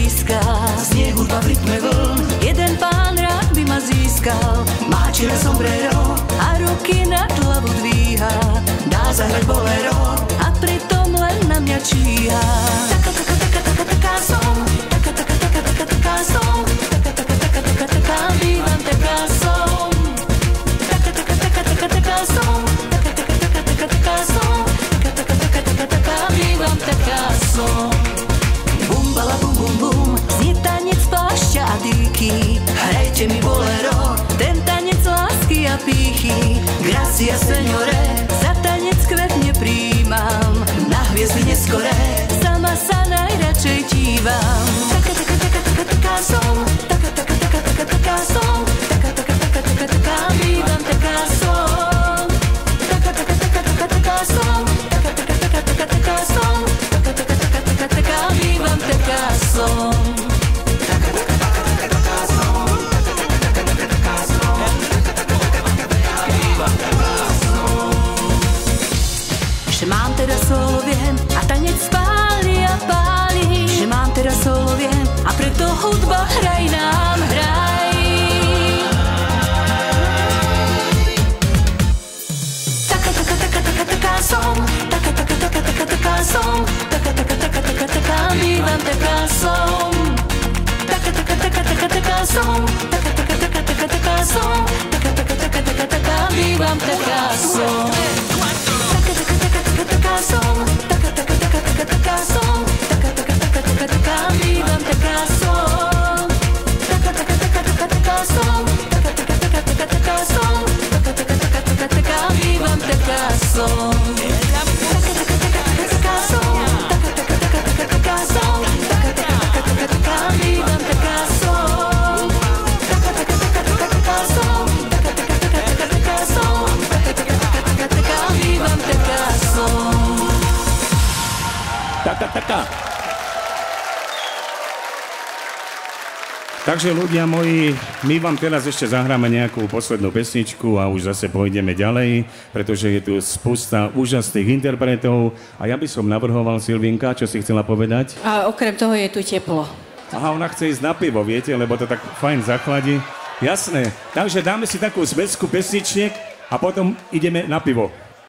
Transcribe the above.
blízka. Znie hudba v rytme vln. Jeden pán rád by ma získal. Má čierne sombrero a ruky nad hlavu dvíha. Dá zahrať bolero a pritom len na mňa číha. Taká som, taká som, taká bývam, taká som. Taká som, taká som, taká bývam, taká som. Bum, bala, bum, bum, bum, znie tanec plášťa a dýky. Hrajte mi bolero, ten tanec lásky a pýchy. Gracia, señore, za tanec kvetne príjmam. Na hviezdy neskoré, sama sa najradšej dívam. Taká som, taká som, taká bývam, taká som. Taká som, taká som, taká bývam, taká som. Že mám teraz solo viem a tanec spáli a páli. Že mám teraz solo viem a preto hudba hraj nám, hraj. Taká som, taká som, taká bývam, taká som. Taká som, taká som, taká bývam, taká som. Taká som, taká som, taká bývam, taká som. Taká som, taká som, taká bývam, taká som. Taká som, taká som, taká bývam, taká som. Taká som, taká som, taká bývam, taká som. Taká. Takže ľudia moji, my vám teraz ešte zahráme nejakú poslednú pesničku a už zase pôjdeme ďalej, pretože je tu spústa úžasných interpretov a ja by som navrhoval, Silvinka, čo si chcela povedať? A okrem toho je tu teplo. Aha, ona chce ísť na pivo, viete, lebo to tak fajn zachladí. Jasné, takže dáme si takú zväzku pesničiek a potom ideme na pivo.